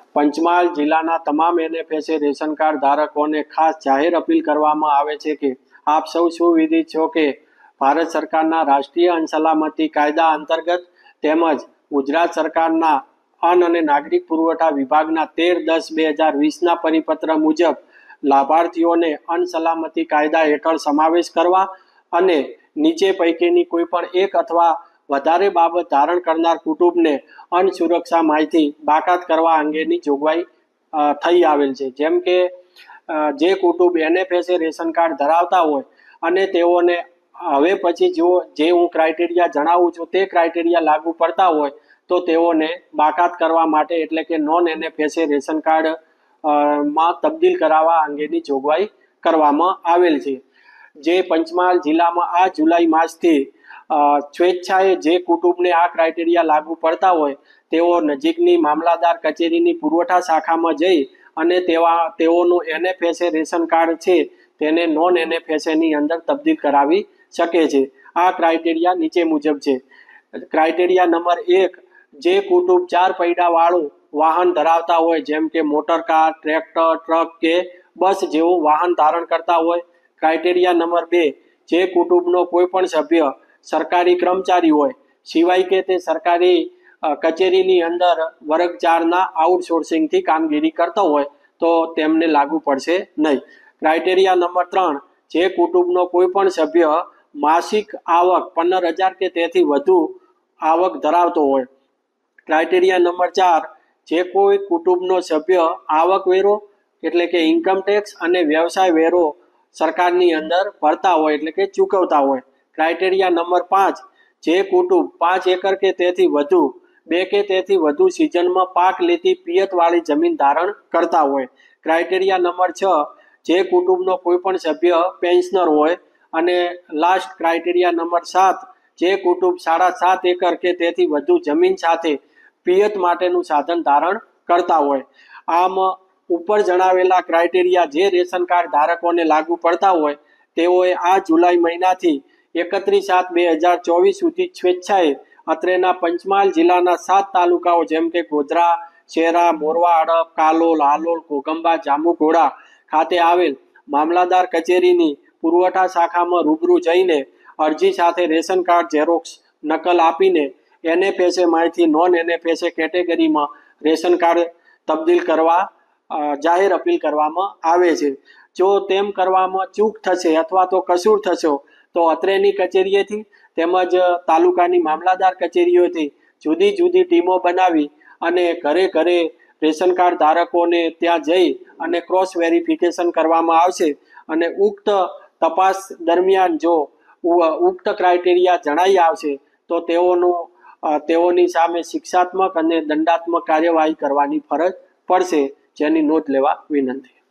પંચમહાલ જિલ્લાના તમામ NFSA ration card ધારકોને ખાસ જાહેર અપીલ કરવામાં આવે છે કે આપ સૌ સુવિદિત છો કે ભારત સરકારના રાષ્ટ્રીય અન્ન સલામતી કાયદા અંતર્ગત તેમજ ગુજરાત સરકારના અન્ન અને નાગરિક પુરવઠા વિભાગના 13/10/2020ના પરિપત્ર મુજબ લાભાર્થીઓને અન્ન સલામતી કાયદા હેઠળ સમાવેશ કરવા અને નીચે પૈકીની કોઈ પણ એક અથવા વધારે બાબત ધારણ કરનાર કુટુંબને અન્ન સુરક્ષા માહિતી બાકાત કરવા અંગેની જોગવાઈ થઈ આવેલ છે। જેમ કે જે કુટુંબ એનએફએસએ રેશન કાર્ડ ધરાવતા હોય અને તેઓને હવે પછી જો જે હું ક્રાઇટેરિયા જણાવું છું તે ક્રાઇટેરિયા લાગુ પડતા હોય તો તેઓને બાકાત કરવા માટે એટલે કે નોન એનએફએસએ રેશન કાર્ડ માં તબદીલ કરાવવા અંગેની જોગવાઈ કરવામાં આવેલ છે। જે પંચમહાલ જિલ્લામાં આ જુલાઈ માસથી સ્વેચ્છાએ જે કુટુંબને આ ક્રાઇટેરિયા લાગુ પડતા હોય તેઓ નજીકની મામલાદાર કચેરીની પુરવઠા શાખામાં જઈ અને તેઓનું એનએફએસએ રેશન કાર્ડ છે તેને નોન એનએફએસએની અંદર તબદીલ કરાવી શકે છે। આ ક્રાઇટેરિયા નીચે મુજબ છે। ક્રાઇટેરિયા નંબર 1, જે કુટુંબ 4 પૈડાવાળું વાહન ધરાવતા હોય જેમ કે મોટર કાર, ટ્રેક્ટર, ટ્રક કે બસ જેવું વાહન ધારણ કરતા હોય। ક્રાઇટેરિયા નંબર 2, જે કુટુંબનો કોઈ પણ સભ્ય સરકારી કર્મચારી હોય સિવાય કે તે સરકારી કચેરીની અંદર વર્ગ 4ના આઉટસોર્સિંગથી કામગીરી કરતો હોય તો તેમને લાગુ પડશે નહીં। ક્રાઇટેરિયા નંબર 3, જે કુટુંબનો કોઈ પણ સભ્ય માસિક આવક 15,000 કે તેથી વધુ આવક ધરાવતો હોય। ક્રાઇટેરિયા નંબર 4, જે કોઈ કુટુંબનો સભ્ય આવકવેરો એટલે કે ઇન્કમ ટેક્સ અને વ્યવસાય વેરો સરકારની અંદર ભરતા હોય એટલે કે ચૂકવતા હોય। ક્રાઇટેરિયા નંબર 5, જે કુટુંબ 5 એકર કે તેથી વધુ 2 કે તેથી વધુ સિઝનમાં પાક લેતી પિયતવાળી જમીન ધારણ કરતા હોય। ક્રાઇટેરિયા નંબર 6, જે કુટુંબનો કોઈ પણ સભ્ય પેન્શનર હોય। અને લાસ્ટ ક્રાઇટેરિયા નંબર 7, જે કુટુંબ 7.5 એકર કે તેથી વધુ જમીન સાથે પિયત માટેનું સાધન ધારણ કરતા હોય। આમ ઉપર જણાવેલા ક્રાઇટેરિયા જે રેશન કાર્ડ ધારકોને લાગુ પડતા હોય તેઓએ આ જુલાઈ મહિનાથી 31/7/2024 સુધી સ્વેચ્છાએ અત્રેના પંચમહાલ જિલ્લાના 7 તાલુકાઓ જેમ કે ગોધરા, શેરા, મોરવા, હડપ, કાલોલ, હાલોલ, ઘોઘંબા, જાંબુઘોડા ખાતે આવેલ મામલાદાર કચેરીની પુરવઠા શાખામાં રૂબરૂ જઈને અરજી સાથે રેશન કાર્ડ ઝેરોક્સ નકલ આપીને એનએફએસએ માહિતી નોન એનએફએસએ કેટેગરીમાં રેશન કાર્ડ તબદીલ કરવા જાહેર અપીલ કરવામાં આવે છે। જો તેમ કરવામાં ચૂક થશે અથવા તો કસૂર થશો તો અત્રેની કચેરીએથી તેમજ તાલુકાની મામલાદાર કચેરીઓથી જુદી જુદી ટીમો બનાવી અને ઘરે ઘરે રેશન કાર્ડ ધારકોને ત્યાં જઈ અને ક્રોસ વેરિફિકેશન કરવામાં આવશે અને ઉક્ત તપાસ દરમિયાન જો ઉક્ત ક્રાઇટેરિયા જણાઈ આવશે તો તેઓની સામે શિક્ષાત્મક અને દંડાત્મક કાર્યવાહી કરવાની ફરજ પડશે, જેની નોંધ લેવા વિનંતી।